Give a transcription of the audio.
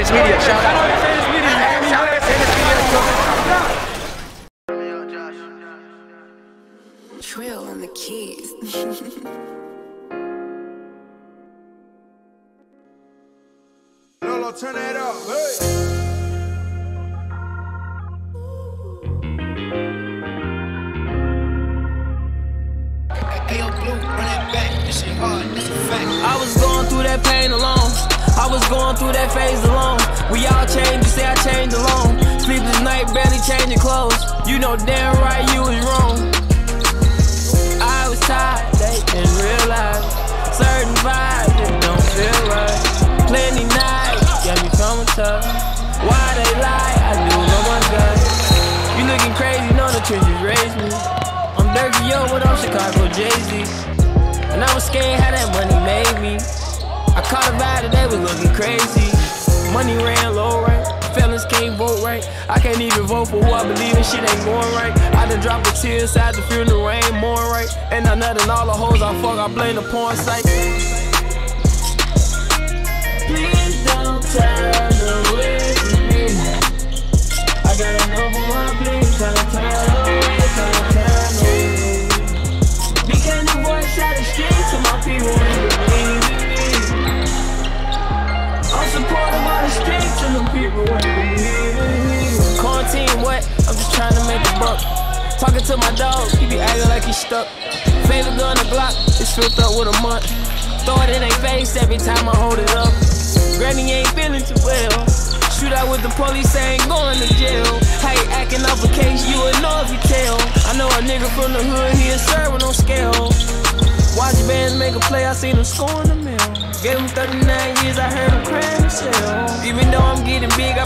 Fanus Media. Shout out. Trill on the keys. Lolo, turn that up. Hey. I was going through that pain alone. I was going through that phase alone. We all change, you say I changed alone. Sleepless night, barely changing clothes. You know damn right you was wrong. I was tired, they didn't realize certain vibes that don't feel right. Plenty nights, got me traumatized. Why they lie, I knew no one got it. You looking crazy, know the trenches raised me. I'm Dirty Yo, but I'm Chicago Jay-Z. And I was scared how that money made me. I caught a vibe that they was looking crazy. Money ran low, right? Fellas can't vote right. I can't even vote for who I believe in, shit ain't going right. I done dropped a tear inside the funeral, ain't more right. And I nuttin' all the hoes I fuck, I blame the porn site. Please don't turn away from me. I got enough on my plate, tryna turn away, tryna turn away. Became the voice out the street to my people ain't believe in me. I'm supported by the streets and the people ain't believe in me. Quarantine what? I'm just trying to make a buck. Talking to my dog, he be acting like he's stuck. Favorite gun, a Glock, it's filled up with a month. Throw it in their face every time I hold it up. Granny ain't feeling too well. Shoot out with the police, I ain't going to jail. How you acting off a case, you would know if you tell. I know a nigga from the hood, he'll serve with no scale. Watch bands make a play, I seen him scoring the mill. Gave him 39 years, I heard him crying himself. Even though I'm getting big, I